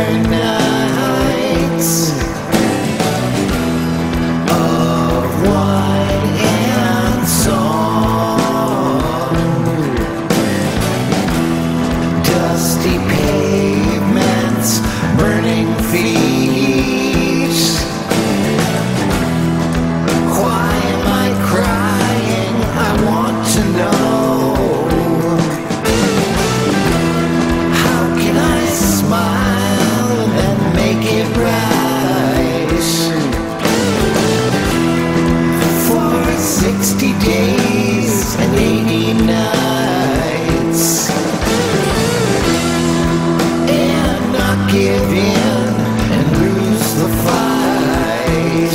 nights of wine and song, dusty pavements, burning feet. Why am I crying? I want to know. How can I smile and make it right? For 60 days and 80 nights, and not give in and lose the fight.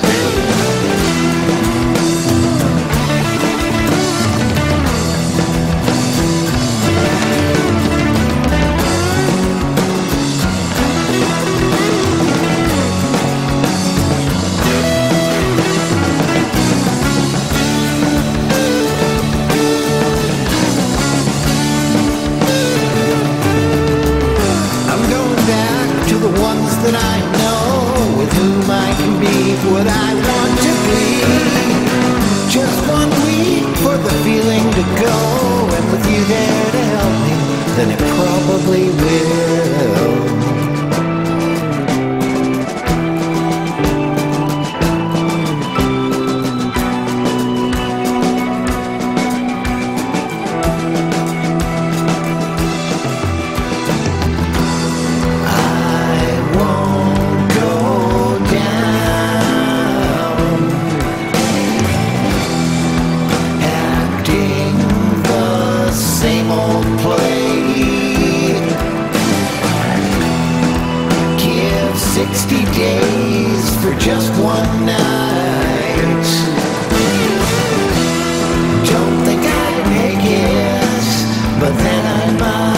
The ones that I know, with whom I can be what I want to be. Just 1 week for the feeling to go, and with you there to help me, then it probably will. Same old play. Give 60 days for just 1 night. Don't think I'd make it, but then I might.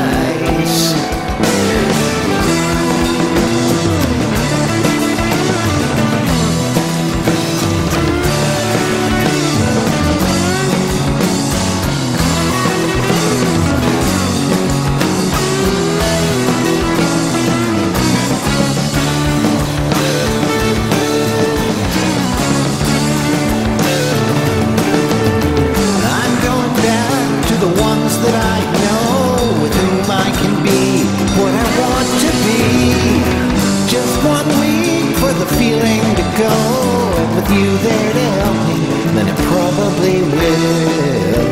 That I know, with whom I can be what I want to be. Just 1 week for the feeling to go, and with you there to help me, then it probably will.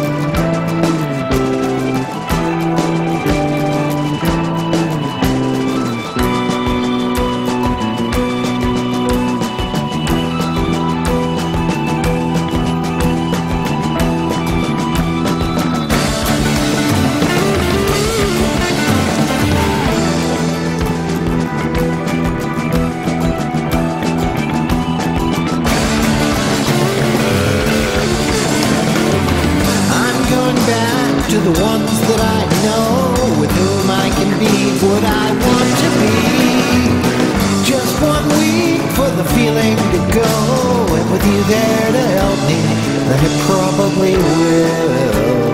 To the ones that I know, with whom I can be what I want to be. Just 1 week for the feeling to go, and with you there to help me, then it probably will.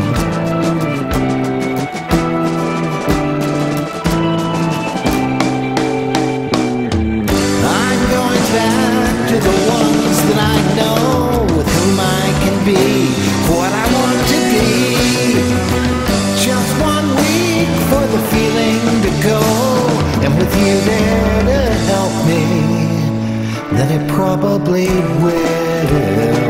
I'm going back to the ones that I know, with whom I can be what I want to be. Just 1 week for the feeling to go, and with you there to help me, then it probably will.